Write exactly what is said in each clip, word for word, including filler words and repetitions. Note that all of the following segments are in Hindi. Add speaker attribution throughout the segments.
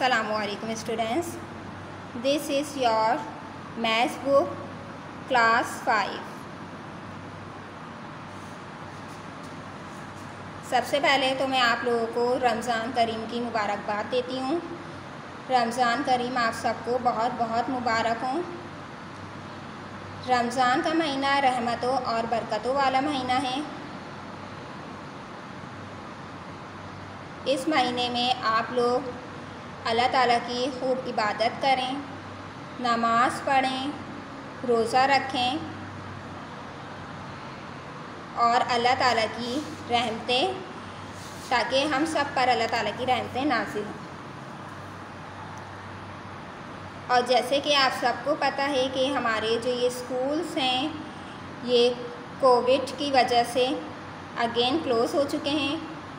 Speaker 1: Assalamualaikum students. This is your maths book class five. सबसे पहले तो मैं आप लोगों को रमज़ान करीम की मुबारकबाद देती हूँ. रमज़ान करीम आप सबको बहुत बहुत मुबारक हो. रमज़ान का महीना रहमतों और बरकतों वाला महीना है. इस महीने में आप लोग अल्लाह ताला की खूब इबादत करें, नमाज़ पढ़ें, रोज़ा रखें और अल्लाह ताला की रहमतें, ताकि हम सब पर अल्लाह ताला की रहमतें नाज़िल हों. और जैसे कि आप सबको पता है कि हमारे जो ये स्कूल्स हैं ये कोविड की वजह से अगेन क्लोज़ हो चुके हैं.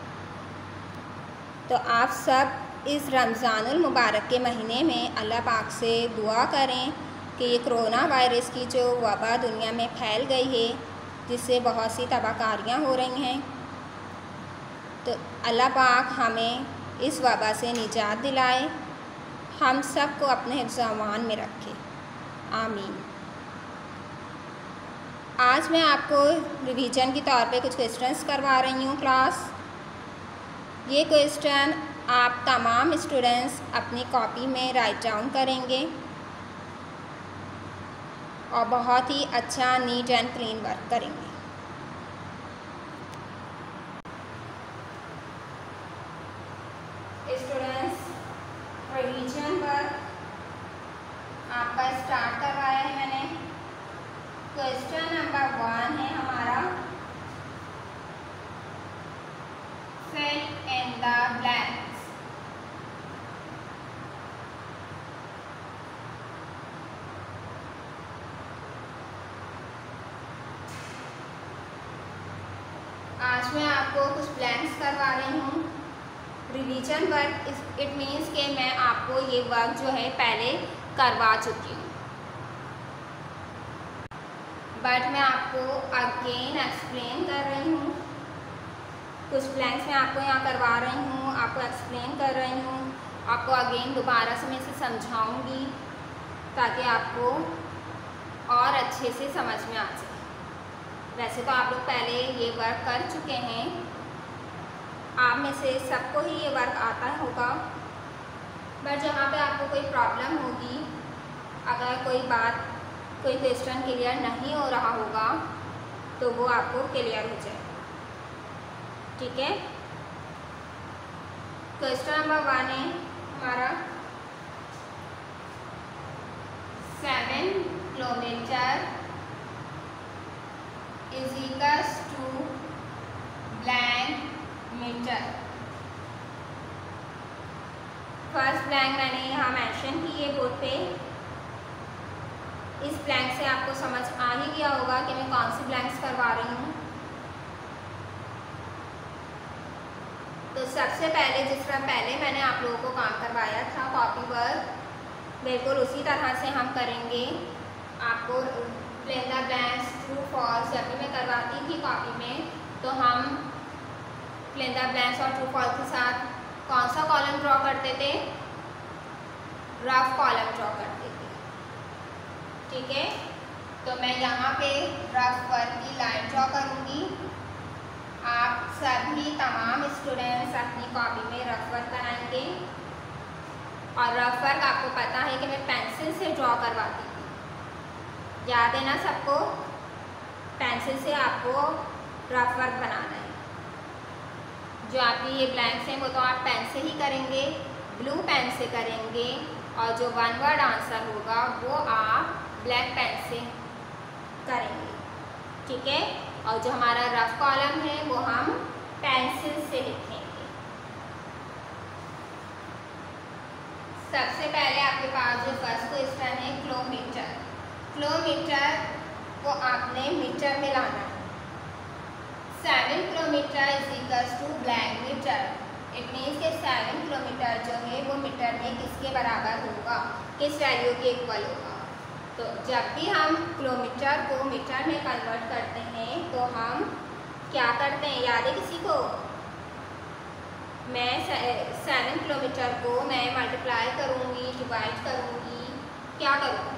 Speaker 1: तो आप सब इस रमज़ानुल मुबारक के महीने में अल्लाह पाक से दुआ करें कि ये कोरोना वायरस की जो वबा दुनिया में फैल गई है, जिससे बहुत सी तबाहकारियाँ हो रही हैं, तो अल्लाह पाक हमें इस वबा से निजात दिलाए, हम सब को अपने हिफ्ज़-ओ-अमान में रखे. आमीन. आज मैं आपको रिवीजन के तौर पे कुछ क्वेश्चंस करवा रही हूँ क्लास. ये क्वेश्चन आप तमाम स्टूडेंट्स अपनी कॉपी में राइट डाउन करेंगे और बहुत ही अच्छा नीट एंड क्लीन वर्क करेंगे. स्टूडेंट्स, रिवीजन वर्क आपका स्टार्ट करवाया है मैंने. क्वेश्चन नंबर वन है हमारा, fill in the blanks. आज मैं आपको कुछ ब्लैंक्स करवा रही हूँ. रिवीजन वर्क इट मीन्स कि मैं आपको ये वर्क जो है पहले करवा चुकी हूँ, बट मैं आपको अगेन एक्सप्लेन कर रही हूँ. कुछ ब्लैंक्स मैं आपको यहाँ करवा रही हूँ, आपको एक्सप्लेन कर रही हूँ, आपको अगेन दोबारा से मैं इसे समझाऊँगी ताकि आपको और अच्छे से समझ में आ जाए. वैसे तो आप लोग पहले ये वर्क कर चुके हैं, आप में से सबको ही ये वर्क आता होगा, बट जहाँ पे आपको कोई प्रॉब्लम होगी, अगर कोई बात कोई क्वेश्चन क्लियर नहीं हो रहा होगा तो वो आपको क्लियर हो जाए. ठीक है. क्वेश्चन नंबर वन है हमारा, seven kilometre is equals to blank metre. First blank मैंने यहाँ मेंशन की है बोर्ड पे. इस ब्लैंक से आपको समझ आ ही गया होगा कि मैं कौन सी ब्लैंक्स करवा रही हूँ. तो सबसे पहले जिस तरह पहले मैंने आप लोगों को काम करवाया था कॉपी वर्क, बिल्कुल उसी तरह से हम करेंगे. आपको fill in the blanks, true false जब भी मैं करवाती थी कॉपी में, तो हम फिल इन द ब्लैंक्स और ट्रू फॉल्स के साथ कौन सा कॉलम ड्रॉ करते थे? रफ कॉलम ड्रॉ करते थे. ठीक है. तो मैं यहाँ पे रफ वर्क की लाइन ड्रॉ करूँगी. आप सभी तमाम स्टूडेंट्स अपनी कॉपी में रफ वर्क बनाएंगे. और रफ वर्क आपको पता है कि मैं पेंसिल से ड्रॉ करवाती थी. याद है ना सबको? पेंसिल से आपको रफ वर्क बनाना है. जो आपकी ये ब्लैंक्स हैं वो तो आप पेन से ही करेंगे, ब्लू पेन से करेंगे, और जो वन वर्ड आंसर होगा वो आप ब्लैक पेन से करेंगे. ठीक है. और जो हमारा रफ कॉलम है वो हम पेंसिल से लिखेंगे. सबसे पहले आपके पास जो फर्स्ट क्वेश्चन है, किलोमीटर. किलोमीटर को आपने मीटर में लाना है. Seven kilometre is equals to blank metre. It means कि सेवन किलोमीटर जो है वो मीटर में किसके बराबर होगा, किस वैल्यू के इक्वल होगा. तो जब भी हम किलोमीटर को मीटर में कन्वर्ट करते हैं तो हम क्या करते हैं? याद है किसी को? मैं सेवन किलोमीटर को मैं मल्टीप्लाई करूँगी, डिवाइड करूँगी, क्या करूँगी,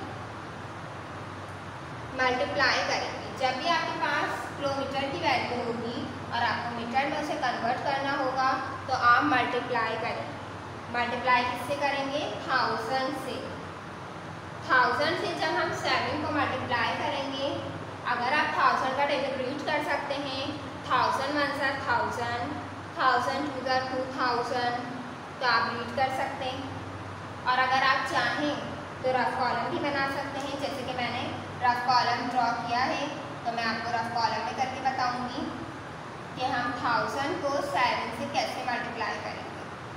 Speaker 1: मल्टीप्लाई करेंगे। जब भी आपके पास किलोमीटर की वैल्यू होगी और आपको मीटर में उसे कन्वर्ट करना होगा तो आप मल्टीप्लाई करेंगे। मल्टीप्लाई किससे करेंगे? थाउजेंड से। थाउजेंड से जब हम सेवन को मल्टीप्लाई करेंगे, अगर आप थाउजेंड का डिजिट रीड कर सकते हैं, थाउजेंड वन सा थाउजेंड, थाउजेंड टू ज़ा टू थाउजेंड, तो आप रीड कर सकते हैं। और अगर आप चाहें तो रफ कॉलम भी बना सकते हैं, जैसे कि मैंने रफ कॉलम ड्रॉ किया है, तो मैं आपको रफ कॉलम में करके बताऊंगी कि हम थाउजेंड को सेवन से कैसे मल्टीप्लाई करेंगे।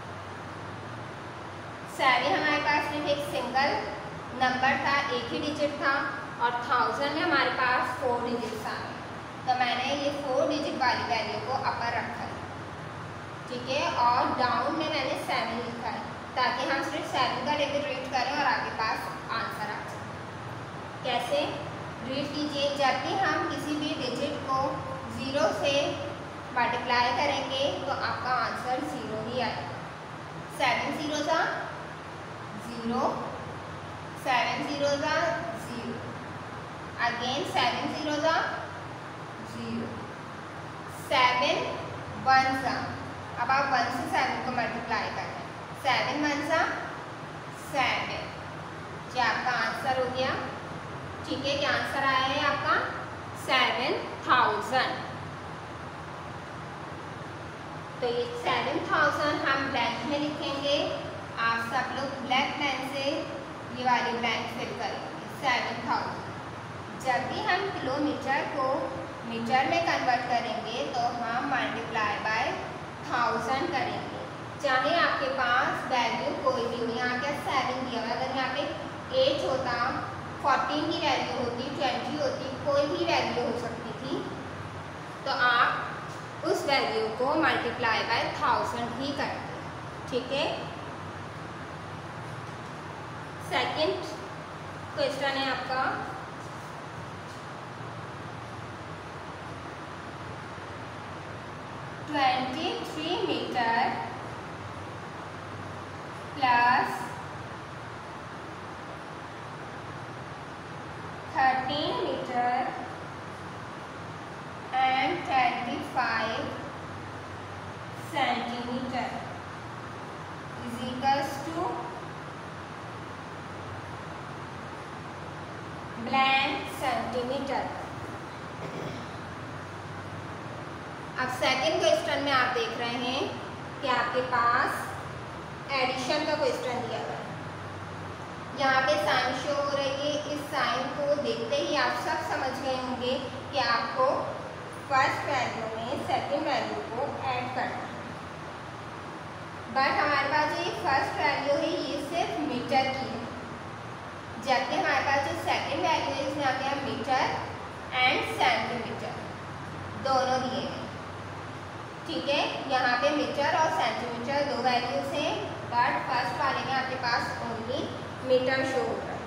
Speaker 1: सेवन हमारे पास सिर्फ एक सिंगल नंबर था, एक ही डिजिट था, और थाउजेंड में हमारे पास फोर डिजिट्स आ गए, तो मैंने ये फोर डिजिट वाली वैल्यू को अपर रखा है, ठीक है, और डाउन में मैंने सेवन लिखा है, ताकि हम सिर्फ सेवन का डिजिट रीड करें और आपके पास आंसर आ जाए। कैसे रीड कीजिए? जब भी हम किसी भी डिजिट को ज़ीरो से मल्टीप्लाई करेंगे तो आपका आंसर ज़ीरो ही आएगा। सेवन ज़ीरो ज़ा ज़ीरो, सेवन ज़ीरो ज़ा ज़ीरो, अगेन सेवन ज़ीरो ज़ा ज़ीरो, सेवन वन ज़ा, अब आप वन से सेवन को मल्टीप्लाई करें, सेवन वन ज़ा सेवन, जो आपका आंसर हो गया, ठीक है। क्या आंसर आया है आपका? Seven thousand. तो ये सेवन थाउजेंड हम ब्लैंक में लिखेंगे। आप सब लोग ब्लैक पेन से ये वाली ब्लैंक फिल करेंगे। Seven thousand. जब भी हम किलोमीटर को मीटर में कन्वर्ट करेंगे तो हम मल्टीप्लाई बाय थाउजेंड करेंगे। चाहे आपके पास वैल्यू कोई भी हो, यहाँ क्या सेवन दिया हुआ, अगर यहाँ पे एट होता, फोर्टीन की वैल्यू होती, ट्वेंटी होती, कोई भी वैल्यू हो सकती थी, तो आप उस वैल्यू को मल्टीप्लाई बाय थाउजेंड ही करते, ठीक है। सेकंड क्वेश्चन है आपका twenty three metre plus thirteen metre and twenty five centimetre is equals to blank centimetre. अब सेकंड क्वेश्चन में आप देख रहे हैं कि आपके पास एडिशन का क्वेश्चन दिया हुआ है। यहाँ पे साइन शो हो रही है, इस साइन को देखते ही आप सब समझ गए होंगे कि आपको फर्स्ट वैल्यू में सेकंड वैल्यू को ऐड करना है। बट हमारे पास जो ये फर्स्ट वैल्यू है ये सिर्फ मीटर की है, जबकि हमारे पास जो सेकंड वैल्यू है इसमें आ गया मीटर एंड सेंटीमीटर दोनों दिए हैं, ठीक है। यहाँ पे मीटर और सेंटीमीटर दो वैल्यूज हैं, बट फर्स्ट वाले में आपके पास ओनली मीटर शो हो रहा है।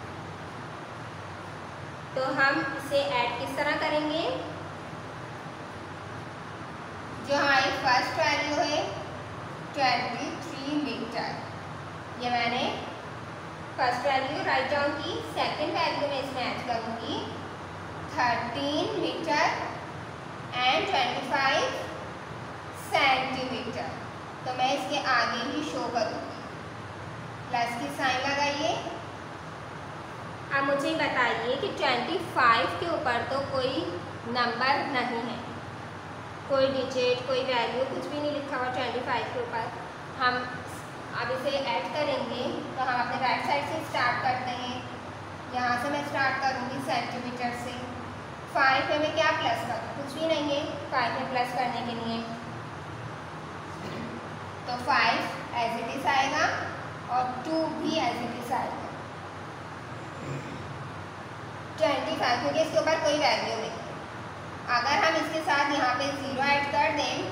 Speaker 1: तो हम इसे ऐड किस तरह करेंगे? जो हमारी फर्स्ट वैल्यू है ट्वेंटी थ्री मीटर, ये मैंने फर्स्ट वैल्यू राइट डाउन की। सेकंड वैल्यू में इसमें ऐड करूँगी thirteen metre and twenty five centimetre, तो मैं इसके आगे ही शो करूँगी, प्लस की साइन लगाइए। अब मुझे बताइए कि पच्चीस के ऊपर तो कोई नंबर नहीं है, कोई डिजिट, कोई वैल्यू, कुछ भी नहीं लिखा हुआ पच्चीस के ऊपर। हम अब इसे ऐड करेंगे तो हम अपने राइट साइड से स्टार्ट करते हैं। यहाँ से मैं स्टार्ट करूँगी सेंटीमीटर से। फाइव में मैं क्या प्लस करूँ? कुछ भी नहीं है फाइव में प्लस करने के लिए, तो फाइव एज इट इज आएगा और टू भी एज इट इज आएगा। ट्वेंटी फाइव क्योंकि इसके ऊपर कोई वैल्यू नहीं है। अगर हम इसके साथ यहाँ पे ज़ीरो ऐड कर दें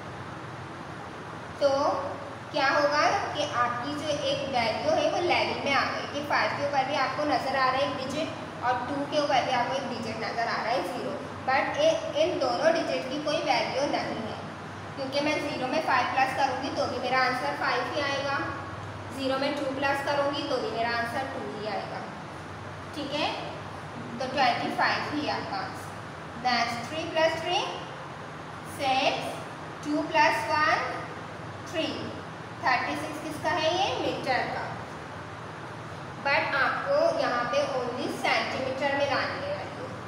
Speaker 1: तो क्या होगा कि आपकी जो एक वैल्यू है वो लेवल में आ गई कि फाइव के ऊपर भी आपको नज़र आ रहा है एक डिजिट और टू के ऊपर भी आपको एक डिजिट नज़र आ रहा है ज़ीरो, बट इन दोनों डिजिट की कोई वैल्यू नहीं है। क्योंकि मैं ज़ीरो में फाइव प्लस करूँगी तो भी मेरा आंसर फाइव ही आएगा, ज़ीरो में टू प्लस करूँगी तो भी मेरा आंसर टू ही आएगा। ठीक है, तो ट्वेंटी फाइव ही आपका answer. Next three plus three six, two plus one three, thirty six किसका है? ये मीटर का। बट आपको यहाँ पे ओनली सेंटीमीटर में लानी है,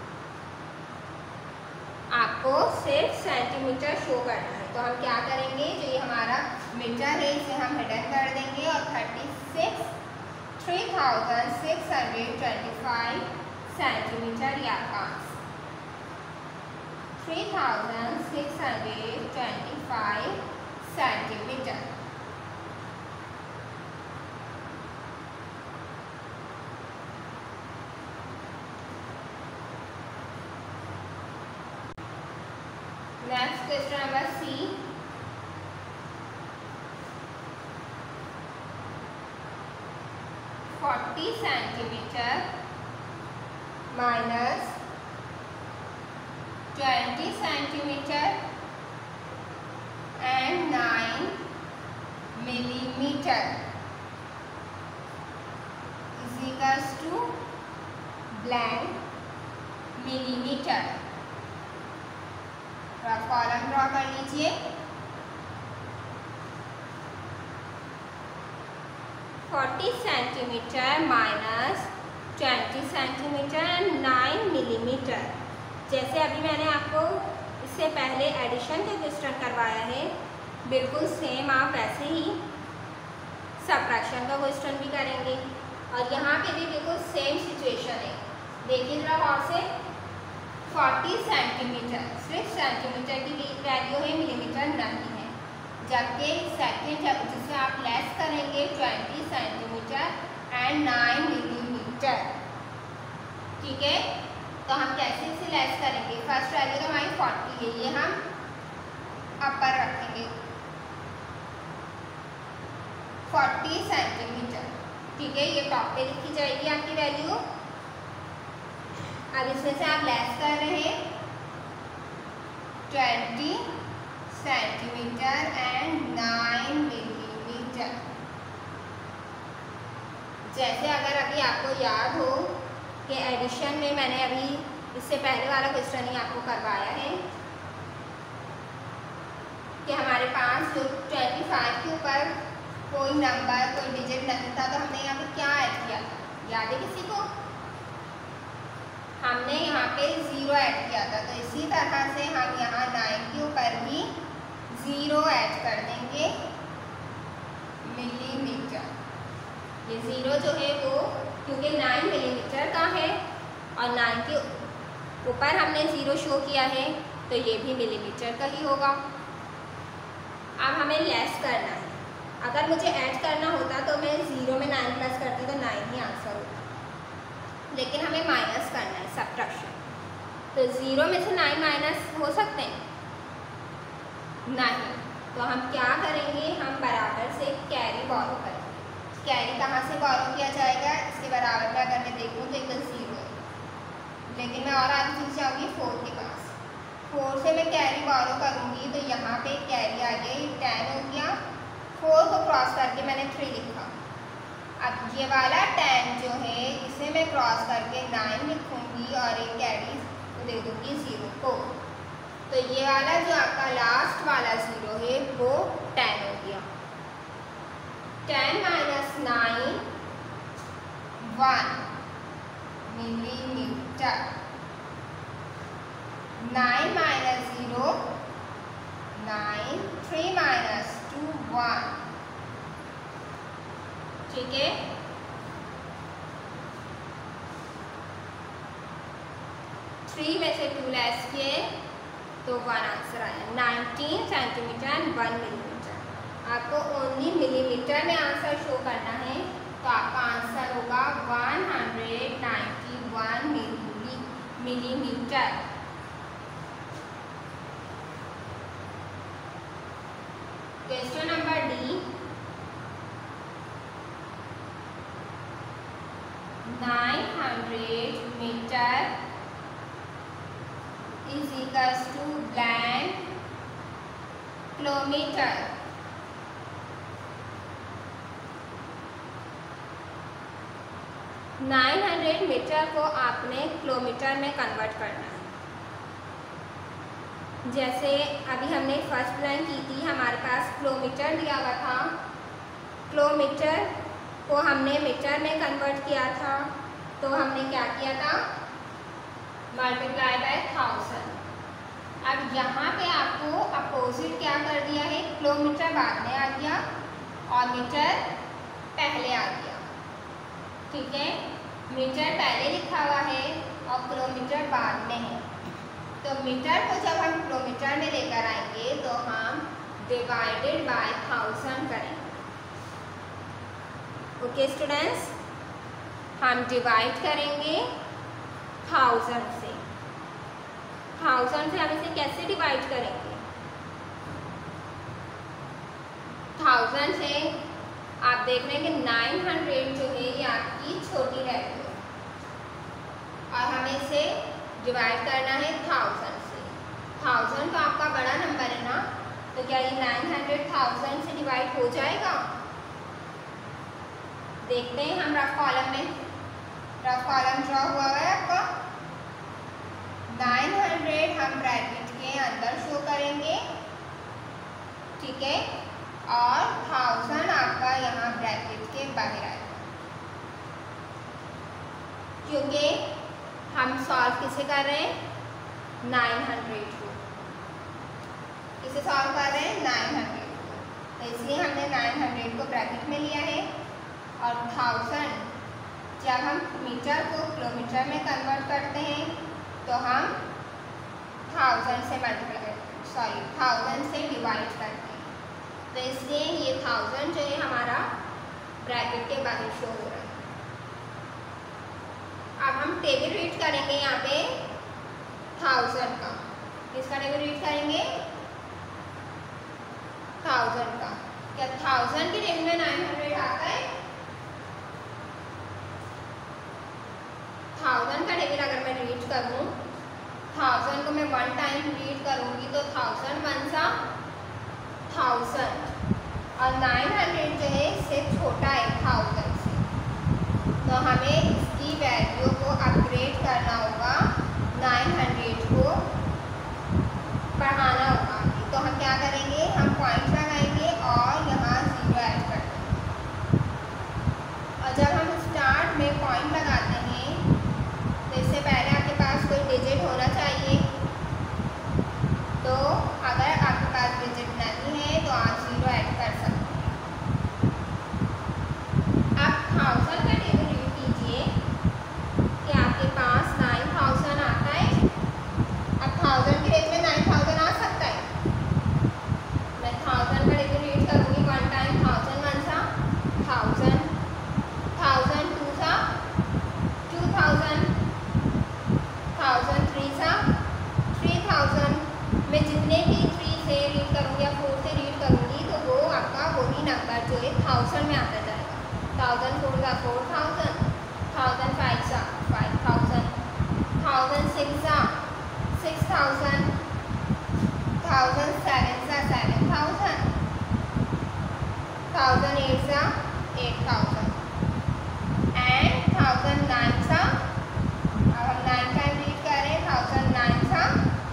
Speaker 1: आपको सिर्फ सेंटीमीटर शो करना है। तो हम क्या करेंगे, जो ये हमारा मीटर है इसे हम हिडन कर देंगे और thirty six three thousand six hundred twenty five centimetre या answer three thousand six hundred twenty five centimetre. Next question number C, forty centimetre minus twenty centimetre and nine millimetre is equals to blank millimetre. Column draw कर लीजिए। Forty centimetre minus twenty centimetre and nine millimetre. जैसे अभी मैंने आपको इससे पहले एडिशन का क्वेश्चन करवाया है, बिल्कुल सेम आप वैसे ही सबट्रैक्शन का क्वेश्चन भी करेंगे और यहाँ पे भी बिल्कुल सेम सिचुएशन है। देखिए जरा और से, फोर्टी सेंटीमीटर सिर्फ सेंटीमीटर की वैल्यू है, मिलीमीटर नहीं है। जबकि सेकेंड जब जिसे आप लेस करेंगे twenty centimetre and nine millimetre. ठीक है, तो हम कैसे इसे लेस करेंगे? फर्स्ट वैल्यू तो हमारी फोर्टी है, ये हम अपर रखेंगे फोर्टी सेंटीमीटर। ठीक है, ये टॉप पे लिखी जाएगी आपकी वैल्यू। अब इसमें से आप लेस कर रहे हैं twenty centimetre and nine millimetre. जैसे अगर अभी आपको याद हो कि एडिशन में मैंने अभी इससे पहले वाला क्वेश्चन ही आपको करवाया है कि हमारे पास जो ट्वेंटी फाइव के ऊपर कोई नंबर कोई डिजिट नहीं था, तो हमने यहाँ पे क्या ऐड किया था? याद है किसी को? हमने यहाँ पे ज़ीरो ऐड किया था। तो इसी तरह से हम यहाँ नाइन के ऊपर भी ज़ीरो ऐड कर देंगे मिलीमीटर। ये ज़ीरो जो है वो क्योंकि नाइन मिलीमीटर का है और नाइन के ऊपर हमने ज़ीरो शो किया है तो ये भी मिलीमीटर का ही होगा। अब हमें लेस करना है। अगर मुझे ऐड करना होता तो मैं ज़ीरो में नाइन प्लस करती तो नाइन ही आंसर होता, लेकिन हमें माइनस करना है, सबट्रैक्शन। तो ज़ीरो में से नाइन माइनस हो सकते हैं? नहीं। तो हम क्या करेंगे, हम बराबर से कैरी बोरो करेंगे। कैरी कहाँ से बोरो किया जाएगा? इसके बराबर में अगर मैं देखूँ तो एकदम ज़ीरो है, लेकिन मैं और आगे चीज़ जाऊँगी फोर के पास। फोर से मैं कैरी बोरो करूँगी तो यहाँ पे कैरी आ गया, ये टेन हो गया। फोर को क्रॉस करके मैंने थ्री लिखा। अब ये वाला टेन जो है इसे मैं क्रॉस करके नाइन लिखूँगी और एक कैरी दे दूँगी ज़ीरो को। तो ये वाला जो आपका लास्ट वाला ज़ीरो है वो टेन हो गया। Ten minus nine one millimetre. Nine minus zero nine, three minus two one. ठीक है, थ्री में से टू लेस किए तो वन आंसर आया। Nineteen centimetre and one millimetre. आपको ओनली मिलीमीटर में आंसर शो करना है तो आपका आंसर होगा one hundred ninety one millimetre. Question number D, nine hundred metre is equals to blank kilometre. Nine hundred metre को आपने किलोमीटर में कन्वर्ट करना है। जैसे अभी हमने फर्स्ट लाइन की थी, हमारे पास किलोमीटर दिया हुआ था, किलोमीटर को हमने मीटर में कन्वर्ट किया था, तो हमने क्या किया था, मल्टीप्लाई बाय थाउजेंड। अब यहाँ पे आपको अपोजिट क्या कर दिया है, किलोमीटर बाद में आ गया और मीटर पहले आ गया। ठीक है, मीटर पहले लिखा हुआ है और किलोमीटर बाद में है। तो मीटर को जब हम किलोमीटर में लेकर आएंगे तो हम डिवाइडेड बाय थाउजेंड करेंगे। ओके स्टूडेंट्स, हम डिवाइड करेंगे थाउजेंड से। थाउजेंड से हम इसे कैसे डिवाइड करेंगे, थाउजेंड से आप देख रहे हैं कि नाइन हंड्रेड जो है ये आपकी छोटी वैल्यू है और हमें इसे डिवाइड करना है थाउजेंड से। थाउजेंड तो आपका बड़ा नंबर है ना, तो क्या ये नाइन हंड्रेड थाउजेंड से डिवाइड हो जाएगा? देखते हैं हम रफ कॉलम में, रफ कॉलम ड्रॉ हुआ है आपका। नाइन हंड्रेड हम ब्रैकेट के अंदर शो करेंगे, ठीक है, और थाउजेंड आपका यहाँ ब्रैकेट के बाहर आएगा। क्योंकि हम सॉल्व किसे कर रहे हैं, नाइन हंड्रेड को, किसे सॉल्व कर रहे हैं, नाइन हंड्रेड को, तो इसलिए हमने नाइन हंड्रेड को ब्रैकेट में लिया है। और थाउजेंड जब हम मीटर को किलोमीटर में कन्वर्ट करते हैं तो हम थाउजेंड से मल्टीप्लाई सॉरी थाउजेंड से डिवाइड करते हैं, तो इसलिए ये थाउजेंड जो है हमारा ब्रैकेट के बाहर शो हो रहा है। अब हम टेबल रीड करेंगे यहाँ पे थाउजेंड का, किसका टेबल रीड करेंगे, थाउजेंड का। क्या थाउजेंड के टेबल में नाइन हंड्रेड आता है? थाउजेंड का टेबल अगर मैं रीड करूँ, थाउजेंड को मैं वन टाइम रीड करूँगी तो थाउजेंड वन सा थाउजेंड, और नाइन हंड्रेड जो है इससे छोटा है थाउजेंड से, तो हमें इसकी वैल्यू को अपग्रेड करना होगा, नाइन हंड्रेड को बढ़ाना होगा। तो हम क्या करेंगे, हम पॉइंट लगाएंगे और यहाँ जीरो ऐड कर देंगे। और जब हम स्टार्ट में पॉइंट लगाते हैं तो इससे पहले आपके पास कोई डिजिट होना चाहिए, तो अगर आपके पास डिजिट नहीं है तो आप जीरो ऐड कर सकते हैं। अब थाउजेंड का टेबल रीड कीजिए कि आपके पास नाइन थाउजेंड आता है। अब थाउजेंड के टेबल में नाइन थाउजेंड आ सकता है, मैं थाउजेंड का टेबल रीड करूँगी वन टाइम, थाउजेंड वन सा थाउजेंड, थाउजेंड टू सा टू थाउजेंड, थाउजेंड थ्री सा थ्री थाउजेंड। मैं जितने भी थ्री से रीड करूँगी या फोर से रीड करूँगी तो वो आपका वही नंबर जो है थाउजेंड में आता जाएगा। थाउजेंड फोर सा फोर थाउजेंड, थाउजेंड फाइव सा फाइव थाउजेंड, थाउजेंड सिक्स सा सिक्स थाउजेंड, थाउजेंड सेवन सा सेवन थाउजेंड, थाउजेंड एट सा eight thousand, and thousand nine सा, अब हम नाइन टाइम रीड कर रहे हैं, थाउजेंड नाइन सा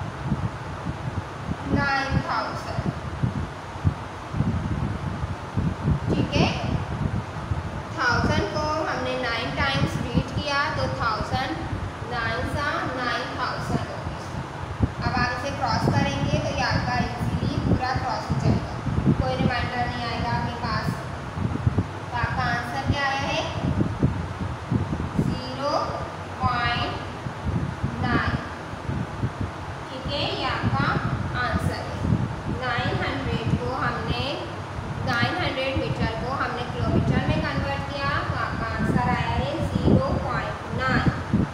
Speaker 1: नाइन थाउजेंड, ठीक है। थाउजेंड को हमने नाइन टाइम्स रीड किया तो थाउजेंड नाइन सा नाइन थाउजेंड होगी। अब आप इसे क्रॉस करेंगे तो ये आपका इजीली पूरा क्रॉस हो जाएगा, कोई रिमाइंडर नहीं आएगा आपके पास। तो आपका आंसर क्या आया है, जीरो पॉइंट नाइन, ठीक है, ये आपका आंसर है। नाइन हंड्रेड को हमने नाइन हंड्रेड मीटर को हमने किलोमीटर में कन्वर्ट किया तो आपका आंसर आया है zero point nine.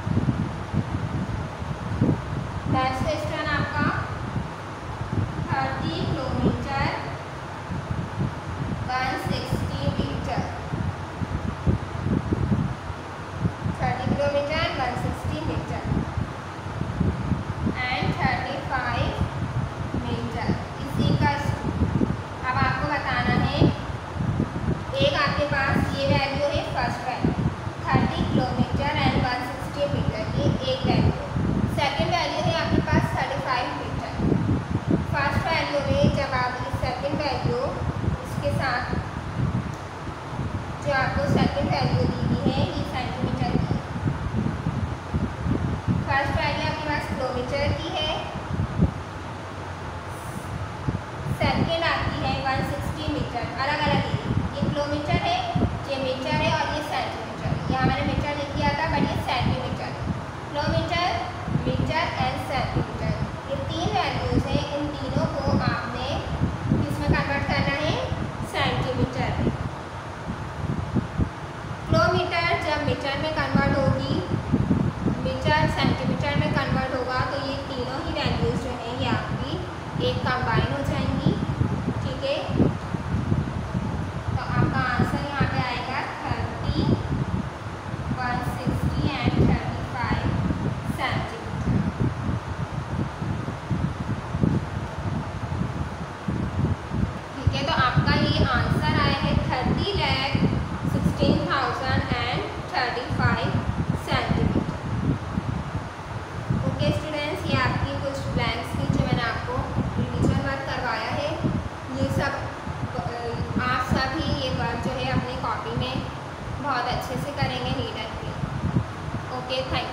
Speaker 1: Next question आपका thirty kilometre one sixty metre, thirty kilometre one sixty metre and thirty five metre इसी का वैल्यू इसके साथ जो आपको सेकंड वैल्यू दी हुई है ये सेंटीमीटर की है। फर्स्ट वैल्यू आपके पास किलोमीटर की है, सेकंड आपकी है वन सिक्सटी मीटर। अलग अलग है, ये किलोमीटर है, ये मीटर है और ये सेंटीमीटर। यहाँ मैंने मीटर लिख दिया था बट ये centimetre. Kilometre, metre and centimetre, ये तीन वैल्यूज़ हैं। इन तीनों को आपने किसमें कन्वर्ट करना है? सेंटीमीटर में। किलोमीटर जब मीटर में कन्वर्ट होगी, मीटर सेंटीमीटर में कन्वर्ट होगा, तो ये तीनों ही वैल्यूज़ जो हैं ये आपकी एक कंबाइन हो जाएंगी। ठीक है, तो आपका आंसर यहाँ पे आएगा thirty, one sixty and thirty five centimetre. ठीक है, तो आपका ये आंसर आया है thirty lakh sixteen thousand and thirty five centimetre. Okay students, ये आपकी कुछ ब्लैंक्स थी जो मैंने आपको रिवीजन वर्क करवाया है। ये सब आप सभी ये वर्क जो है अपनी कॉपी में बहुत अच्छे से करेंगे रीडर पे। Okay, thank you.